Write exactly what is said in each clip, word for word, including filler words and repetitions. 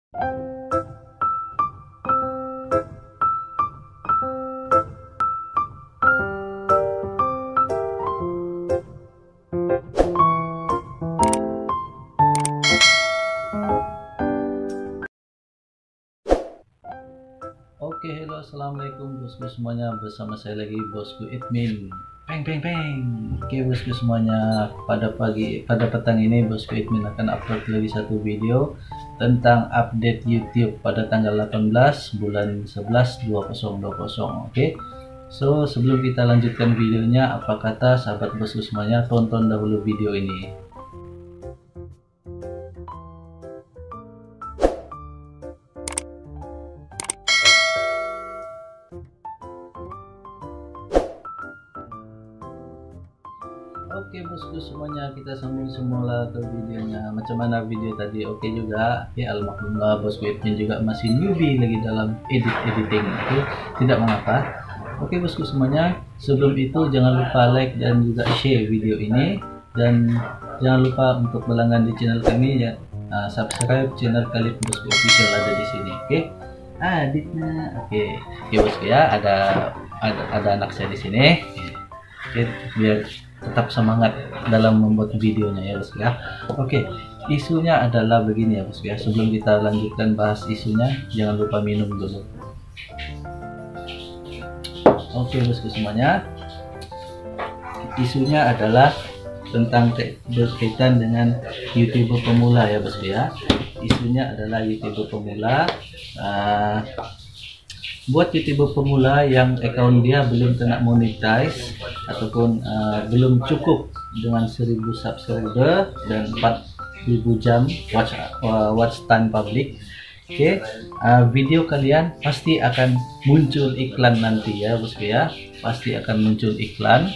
Oke, hello, assalamualaikum bosku semuanya, bersama saya lagi bosku admin. Peng peng peng. Oke bosku semuanya, pada pagi pada petang ini bosku admin akan upload lagi satu video tentang update YouTube pada tanggal delapan belas bulan sebelas dua ribu dua puluh. Oke. So, sebelum kita lanjutkan videonya, apa kata sahabat bosku semuanya, tonton dahulu video ini. Oke bosku semuanya, kita sambung semula ke videonya. Macam mana video tadi? Oke juga. Oke, alhamdulillah bosku admin juga masih newbie lagi dalam edit editing. Oke, tidak mengapa. Oke bosku semuanya, sebelum itu jangan lupa like dan juga share video ini, dan jangan lupa untuk berlangganan di channel kami ya. Nah, subscribe channel Khalid Bosku Official ada di sini. Oke. Adiknya. Oke. Oke bosku ya, ada ada ada anak saya di sini. Oke, biar tetap semangat dalam membuat videonya ya bosku ya. Oke, isunya adalah begini ya bosku ya. Sebelum kita lanjutkan bahas isunya, jangan lupa minum dulu. Oke bosku semuanya, isunya adalah tentang berkaitan dengan YouTuber pemula ya bosku ya. Isunya adalah YouTuber pemula. uh, Buat YouTuber pemula yang account dia belum kena monetize ataupun uh, belum cukup dengan seribu subscriber dan empat ribu jam watch uh, watch time public. Oke, okay. uh, video kalian pasti akan muncul iklan nanti ya bosku ya, pasti akan muncul iklan.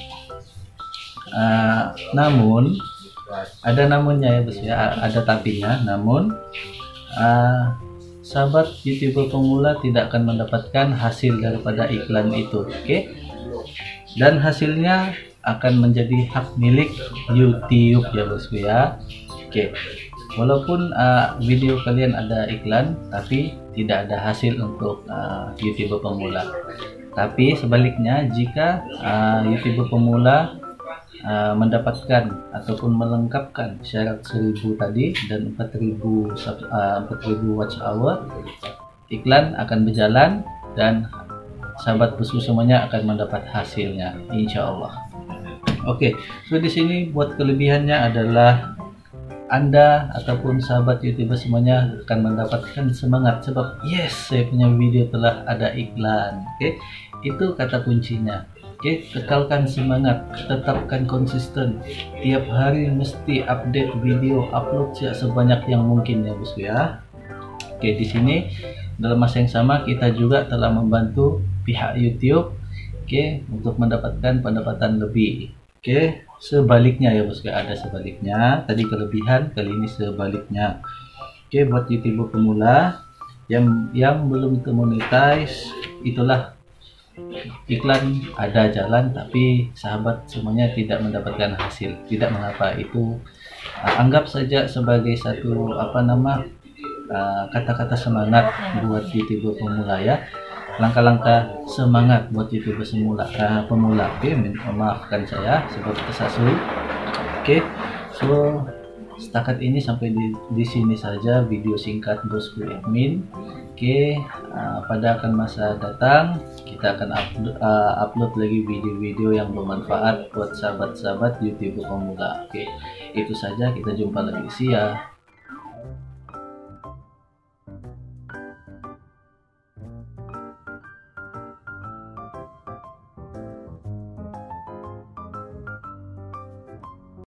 Uh, namun ada namunnya ya bosku ya, ada tapinya. Namun uh, sahabat YouTuber pemula tidak akan mendapatkan hasil daripada iklan itu, oke? Okay? Dan hasilnya akan menjadi hak milik YouTube ya bosku ya. Oke, okay. Walaupun uh, video kalian ada iklan, tapi tidak ada hasil untuk uh, YouTuber pemula. Tapi sebaliknya, jika uh, YouTuber pemula Uh, mendapatkan ataupun melengkapkan syarat seribu tadi dan empat ribu uh, empat ribu watch hour, iklan akan berjalan dan sahabat bosku semuanya akan mendapat hasilnya insya Allah. Oke, okay, so di sini buat kelebihannya adalah Anda ataupun sahabat YouTuber semuanya akan mendapatkan semangat sebab yes, saya punya video telah ada iklan. Oke, okay? Itu kata kuncinya. Oke, okay, kekalkan semangat, tetapkan konsisten. Tiap hari mesti update video, upload ya sebanyak yang mungkin ya bosku ya. Oke, okay, di sini dalam masa yang sama kita juga telah membantu pihak YouTube, oke, okay, untuk mendapatkan pendapatan lebih. Oke, okay, sebaliknya ya bosku, ada sebaliknya. Tadi kelebihan, kali ini sebaliknya. Oke, okay, buat YouTuber pemula yang yang belum monetize, itulah iklan ada jalan tapi sahabat semuanya tidak mendapatkan hasil. Tidak mengapa, itu uh, anggap saja sebagai satu apa nama kata-kata uh, semangat buat YouTuber pemula ya. Langkah-langkah semangat buat YouTuber semula uh, pemula. Oke, okay, maafkan saya sebab tersasul. Oke, okay. So setakat ini sampai di, di sini saja video singkat bosku admin. Oke, okay, uh, pada akan masa datang kita akan upload, uh, upload lagi video-video yang bermanfaat buat sahabat-sahabat YouTuber pemula. Oke, okay, itu saja, kita jumpa lagi. See ya.